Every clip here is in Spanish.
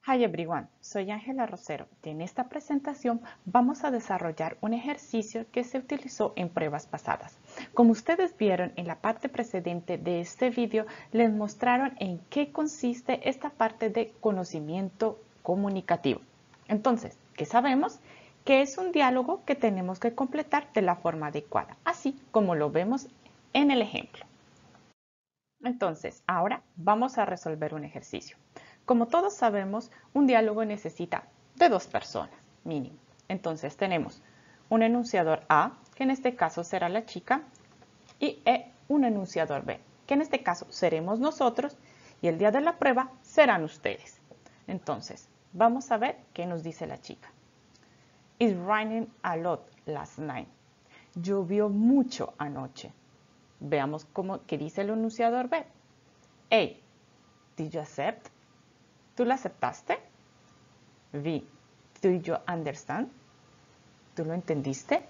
Hi everyone, soy Ángela Rosero y en esta presentación vamos a desarrollar un ejercicio que se utilizó en pruebas pasadas. Como ustedes vieron en la parte precedente de este video, les mostraron en qué consiste esta parte de conocimiento comunicativo. Entonces, ¿qué sabemos? Que es un diálogo que tenemos que completar de la forma adecuada, así como lo vemos en el ejemplo. Entonces, ahora vamos a resolver un ejercicio. Como todos sabemos, un diálogo necesita de dos personas, mínimo. Entonces tenemos un enunciador A, que en este caso será la chica, y un enunciador B, que en este caso seremos nosotros, y el día de la prueba serán ustedes. Entonces, vamos a ver qué nos dice la chica. It's raining a lot last night. Llovió mucho anoche. Veamos qué dice el enunciador B. A. Did you accept? ¿Tú lo aceptaste? B. Did you understand? ¿Tú lo entendiste?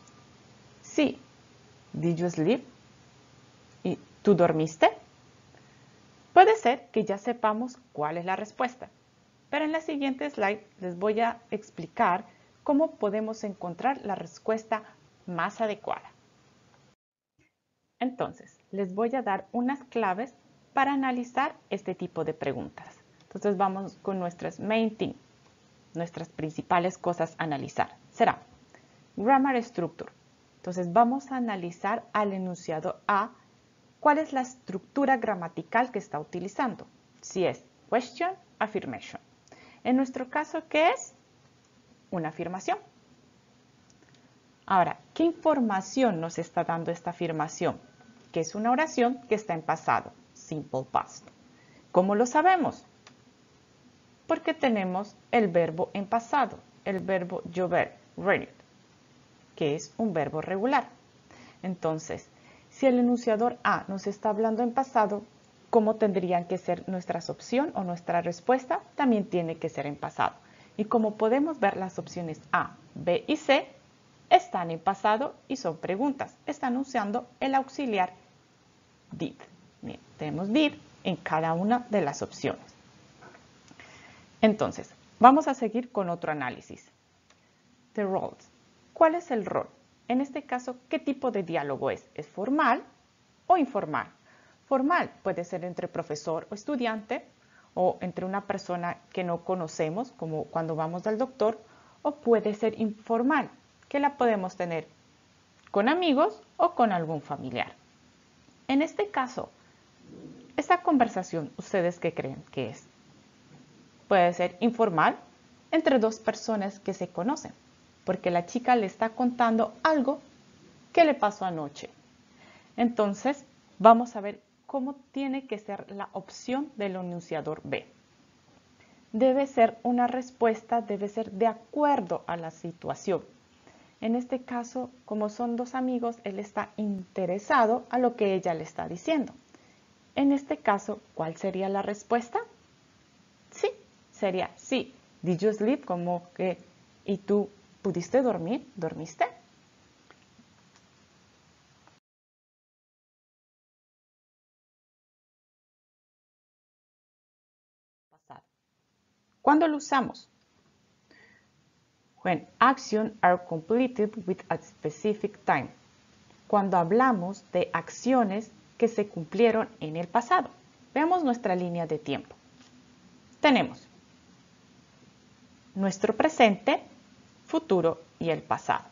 C. Did you sleep? ¿Y tú dormiste? Puede ser que ya sepamos cuál es la respuesta, pero en la siguiente slide les voy a explicar cómo podemos encontrar la respuesta más adecuada. Entonces, les voy a dar unas claves para analizar este tipo de preguntas. Entonces vamos con nuestras main thing, nuestras principales cosas a analizar. Será grammar structure. Entonces vamos a analizar al enunciado A, cuál es la estructura gramatical que está utilizando. Si es question, affirmation. En nuestro caso, ¿qué es? Una afirmación. Ahora, ¿qué información nos está dando esta afirmación? Que es una oración que está en pasado, simple past. ¿Cómo lo sabemos? Porque tenemos el verbo en pasado, el verbo llover, rained, que es un verbo regular. Entonces, si el enunciador A nos está hablando en pasado, ¿cómo tendrían que ser nuestras opciones o nuestra respuesta? También tiene que ser en pasado. Y como podemos ver, las opciones A, B y C están en pasado y son preguntas. Están usando el auxiliar did. Bien, tenemos did en cada una de las opciones. Entonces, vamos a seguir con otro análisis. The roles. ¿Cuál es el rol? En este caso, ¿qué tipo de diálogo es? ¿Es formal o informal? Formal puede ser entre profesor o estudiante, o entre una persona que no conocemos, como cuando vamos al doctor, o puede ser informal, que la podemos tener con amigos o con algún familiar. En este caso, esta conversación, ¿ustedes qué creen que es? Puede ser informal entre dos personas que se conocen, porque la chica le está contando algo que le pasó anoche. Entonces, vamos a ver cómo tiene que ser la opción del enunciador B. Debe ser una respuesta, debe ser de acuerdo a la situación. En este caso, como son dos amigos, él está interesado a lo que ella le está diciendo. En este caso, ¿cuál sería la respuesta? Sí, sería sí. Did you sleep? Como que, ¿y tú pudiste dormir? ¿Dormiste? ¿Cuándo lo usamos? When actions are completed with a specific time. Cuando hablamos de acciones que se cumplieron en el pasado. Veamos nuestra línea de tiempo. Tenemos nuestro presente, futuro y el pasado.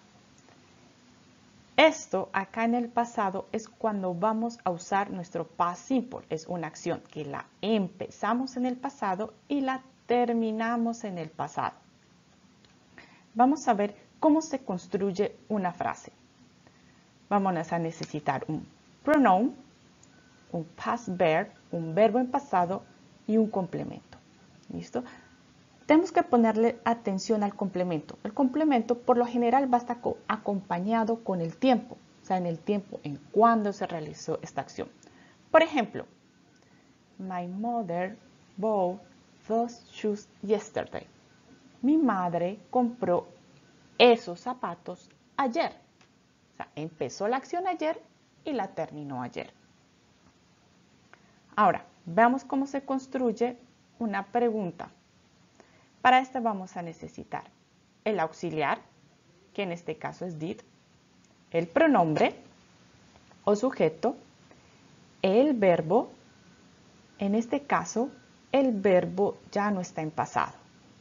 Esto acá en el pasado es cuando vamos a usar nuestro past simple. Es una acción que la empezamos en el pasado y la terminamos en el pasado. Vamos a ver cómo se construye una frase. Vamos a necesitar un pronoun, un past verb, un verbo en pasado y un complemento. ¿Listo? Tenemos que ponerle atención al complemento. El complemento por lo general va a estar acompañado con el tiempo, o sea, en el tiempo en cuando se realizó esta acción. Por ejemplo, my mother bought those shoes yesterday. Mi madre compró esos zapatos ayer. O sea, empezó la acción ayer y la terminó ayer. Ahora, veamos cómo se construye una pregunta. Para esto vamos a necesitar el auxiliar, que en este caso es did, el pronombre o sujeto, el verbo, en este caso el verbo ya no está en pasado,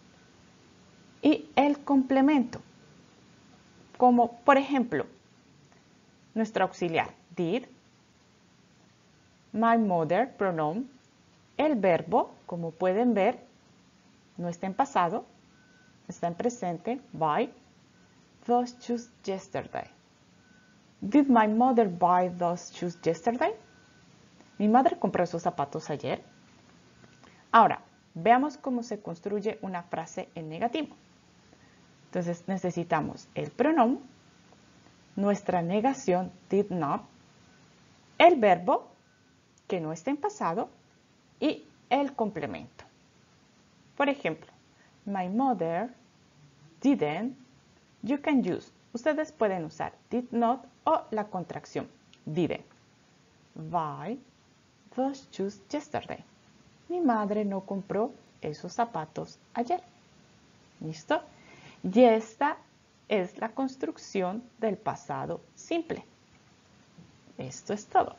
y el complemento, como por ejemplo nuestro auxiliar did, my mother, pronoun, el verbo, como pueden ver, no está en pasado, está en presente, buy, those shoes yesterday. Did my mother buy those shoes yesterday? ¿Mi madre compró esos zapatos ayer? Ahora, veamos cómo se construye una frase en negativo. Entonces necesitamos el pronombre, nuestra negación did not, el verbo, que no está en pasado, y el complemento. Por ejemplo, my mother didn't, you can use. Ustedes pueden usar did not o la contracción didn't. Buy those shoes yesterday. Mi madre no compró esos zapatos ayer. ¿Listo? Y esta es la construcción del pasado simple. Esto es todo.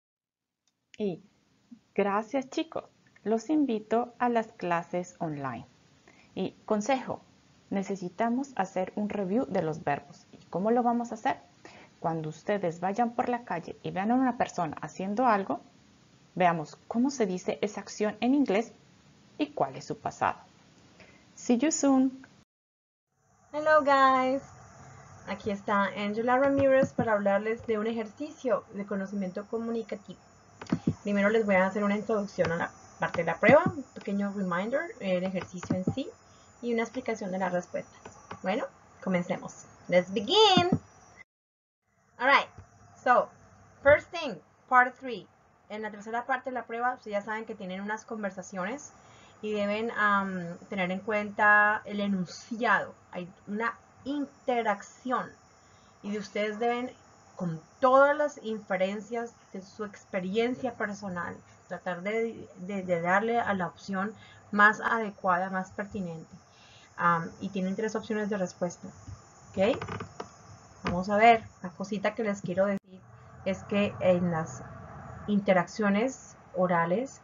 Y gracias, chicos. Los invito a las clases online. Y consejo, necesitamos hacer un review de los verbos. ¿Y cómo lo vamos a hacer? Cuando ustedes vayan por la calle y vean a una persona haciendo algo, veamos cómo se dice esa acción en inglés y cuál es su pasado. See you soon. Hello guys, aquí está Angela Ramírez para hablarles de un ejercicio de conocimiento comunicativo. Primero les voy a hacer una introducción a la parte de la prueba, un pequeño reminder, el ejercicio en sí y una explicación de las respuestas. Bueno, comencemos. Let's begin. Alright, so, first thing, part 3. En la tercera parte de la prueba, ustedes ya saben que tienen unas conversaciones y deben tener en cuenta el enunciado. Hay una interacción y ustedes deben, con todas las inferencias de su experiencia personal, tratar de darle a la opción más adecuada, más pertinente. Y tienen 3 opciones de respuesta. ¿Ok? Vamos a ver, la cosita que les quiero decir es que en las interacciones orales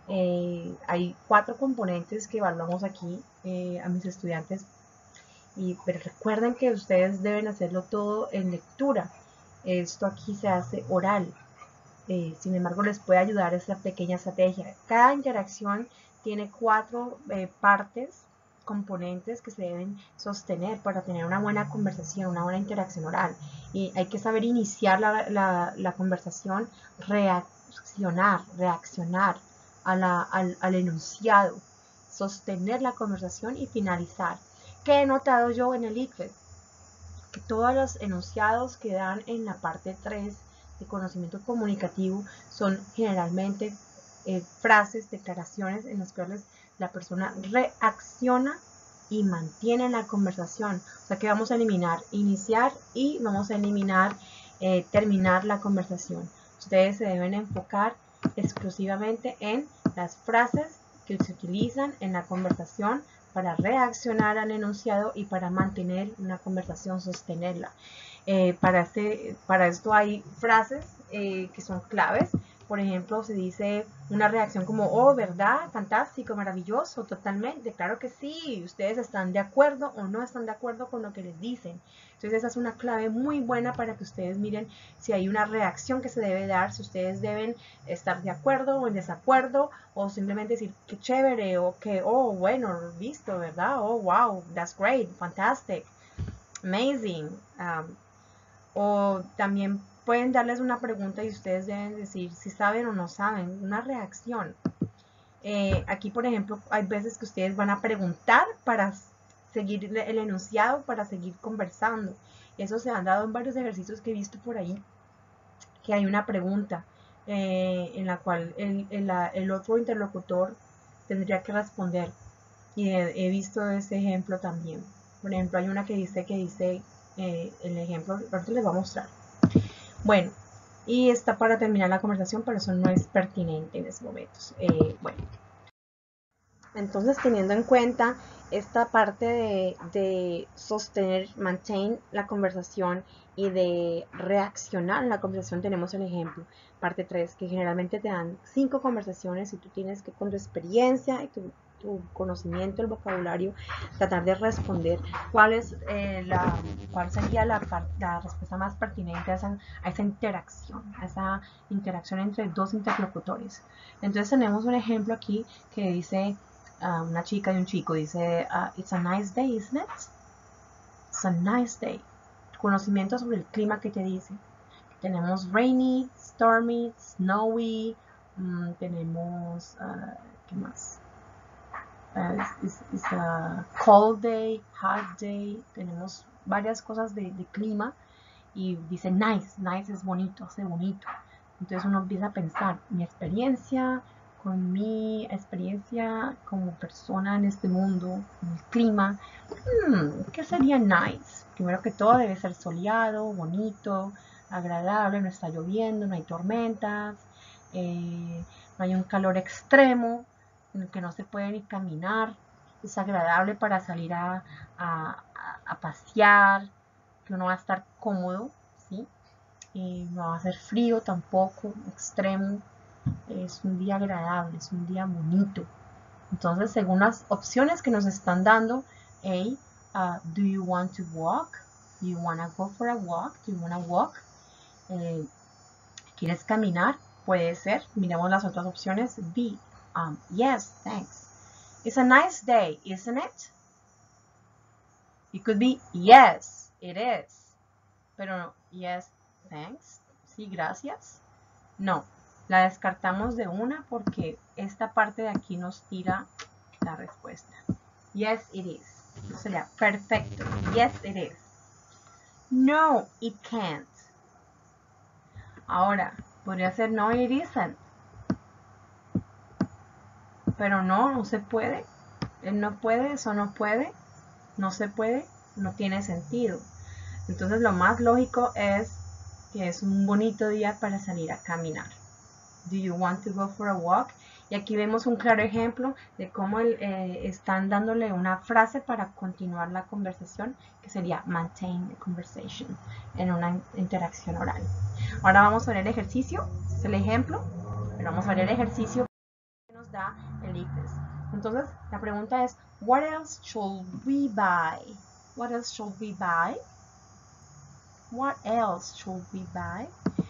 hay 4 componentes que evaluamos aquí a mis estudiantes, pero recuerden que ustedes deben hacerlo todo en lectura. Esto aquí se hace oral, sin embargo les puede ayudar esta pequeña estrategia. Cada interacción tiene 4 partes, componentes que se deben sostener para tener una buena conversación, una buena interacción oral. Y hay que saber iniciar la conversación, reaccionar al enunciado, sostener la conversación y finalizar. ¿Qué he notado yo en el ICFES? Que todos los enunciados que dan en la parte 3 de conocimiento comunicativo son generalmente frases, declaraciones en las cuales la persona reacciona y mantiene la conversación. O sea que vamos a eliminar iniciar y vamos a eliminar terminar la conversación. Ustedes se deben enfocar exclusivamente en las frases que se utilizan en la conversación para reaccionar al enunciado y para mantener una conversación, sostenerla. Para esto hay frases que son claves. Por ejemplo, se dice una reacción como, oh, ¿verdad? Fantástico, maravilloso, totalmente. Claro que sí, ustedes están de acuerdo o no están de acuerdo con lo que les dicen. Entonces esa es una clave muy buena para que ustedes miren si hay una reacción que se debe dar, si ustedes deben estar de acuerdo o en desacuerdo, o simplemente decir, qué chévere, o que, oh, bueno, visto, ¿verdad? Oh, wow, that's great, fantastic, amazing. O también pueden darles una pregunta y ustedes deben decir si saben o no saben, una reacción. Aquí, por ejemplo, hay veces que ustedes van a preguntar para seguir el enunciado, para seguir conversando. Eso se han dado en varios ejercicios que he visto por ahí, que hay una pregunta en la cual el otro interlocutor tendría que responder. Y he visto ese ejemplo también. Por ejemplo, hay una que dice el ejemplo, ahorita les voy a mostrar. Bueno, y está para terminar la conversación, pero eso no es pertinente en estos momentos. Bueno, entonces teniendo en cuenta esta parte de sostener, maintain la conversación y de reaccionar a la conversación, tenemos el ejemplo, parte 3, que generalmente te dan 5 conversaciones y tú tienes que, con tu experiencia y tu conocimiento, el vocabulario, tratar de responder cuál sería la respuesta más pertinente a esa interacción entre dos interlocutores. Entonces tenemos un ejemplo aquí que dice, una chica y un chico, dice, it's a nice day, isn't it? It's a nice day. Conocimiento sobre el clima que te dice. Tenemos rainy, stormy, snowy, tenemos, ¿qué más? It's a cold day, hot day, tenemos varias cosas de clima y dice nice, nice es bonito, hace bonito. Entonces uno empieza a pensar, mi experiencia como persona en este mundo, en el clima, ¿qué sería nice? Primero que todo debe ser soleado, bonito, agradable, no está lloviendo, no hay tormentas, no hay un calor extremo en el que no se puede ni caminar, es agradable para salir a pasear, que uno va a estar cómodo, ¿sí? No va a hacer frío tampoco, extremo, es un día agradable, es un día bonito. Entonces, según las opciones que nos están dando, do you want to walk? Do you want to go for a walk? Do you want to walk? ¿Quieres caminar? Puede ser. Miremos las otras opciones. B, yes, thanks. It's a nice day, isn't it? It could be, yes, it is. Pero, yes, thanks. Sí, gracias. No, la descartamos de una porque esta parte de aquí nos tira la respuesta. Yes, it is. Eso sería perfecto. Yes, it is. No, it can't. Ahora, podría ser no, it isn't. Pero no se puede. Él no puede, eso no puede. No se puede, no tiene sentido. Entonces lo más lógico es que es un bonito día para salir a caminar. Do you want to go for a walk? Y aquí vemos un claro ejemplo de cómo están dándole una frase para continuar la conversación, que sería maintain the conversation en una interacción oral. Ahora vamos a ver el ejercicio, este es el ejemplo, pero vamos a ver el ejercicio que nos da el ICFES. Entonces, la pregunta es, what else should we buy? What else should we buy? What else should we buy?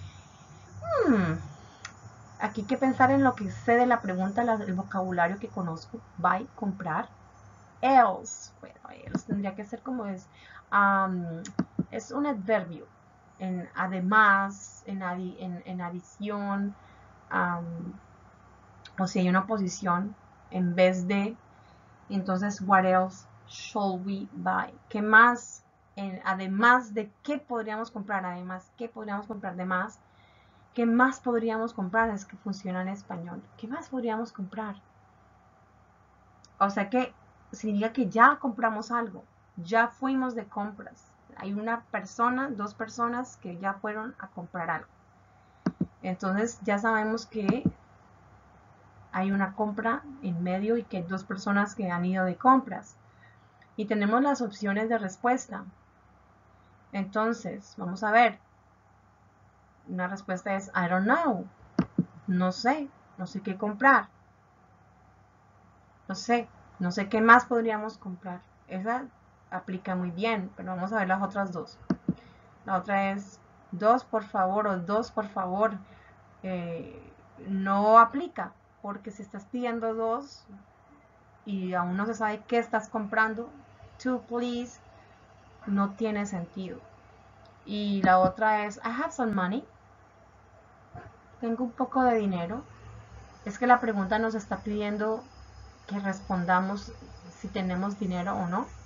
Aquí hay que pensar en lo que sé de la pregunta, el vocabulario que conozco. Buy, comprar. Else, bueno, else tendría que ser como es un adverbio. Además, en adición, o si hay una posición en vez de, entonces, what else should we buy? ¿Qué más? Además de qué podríamos comprar, además, ¿qué podríamos comprar de más? ¿Qué más podríamos comprar? Es que funciona en español. ¿Qué más podríamos comprar? O sea que significa que ya compramos algo. Ya fuimos de compras. Hay una persona, 2 personas que ya fueron a comprar algo. Entonces ya sabemos que hay una compra en medio y que hay 2 personas que han ido de compras. Y tenemos las opciones de respuesta. Entonces, vamos a ver. Una respuesta es I don't know. No sé qué comprar. No sé qué más podríamos comprar. Esa aplica muy bien, pero vamos a ver las otras 2. La otra es 2 por favor o 2 por favor. No aplica, porque si estás pidiendo 2 y aún no se sabe qué estás comprando, 2 please, no tiene sentido. Y la otra es I have some money. Tengo un poco de dinero. Es que la pregunta nos está pidiendo que respondamos si tenemos dinero o no.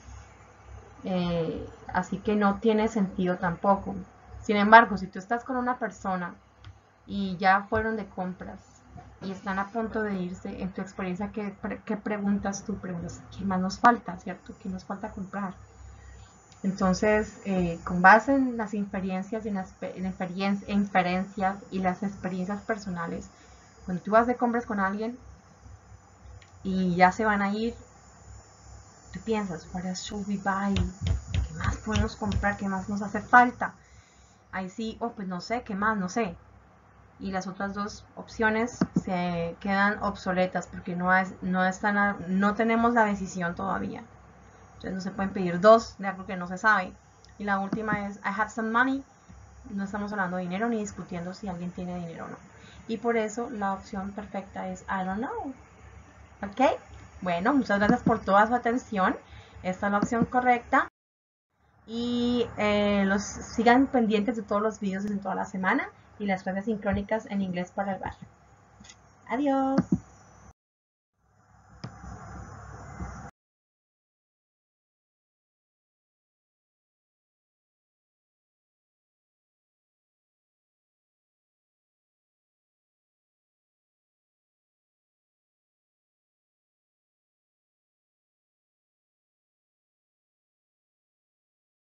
Así que no tiene sentido tampoco. Sin embargo, si tú estás con una persona y ya fueron de compras y están a punto de irse, en tu experiencia, ¿qué preguntas tú? Preguntas, ¿qué más nos falta? ¿Cierto? ¿Qué nos falta comprar? Entonces, con base en las inferencias y y las experiencias personales, cuando tú vas de compras con alguien y ya se van a ir, tú piensas, what else should we buy? ¿Qué más podemos comprar? ¿Qué más nos hace falta? Ahí sí, pues no sé, ¿qué más? No sé. Y las otras dos opciones se quedan obsoletas porque no tenemos la decisión todavía. Entonces no se pueden pedir dos de algo que no se sabe. Y la última es I have some money. No estamos hablando de dinero ni discutiendo si alguien tiene dinero o no. Y por eso la opción perfecta es I don't know. ¿Ok? Bueno, muchas gracias por toda su atención. Esta es la opción correcta. Y sigan pendientes de todos los videos en toda la semana y las clases sincrónicas en inglés para el barrio. Adiós.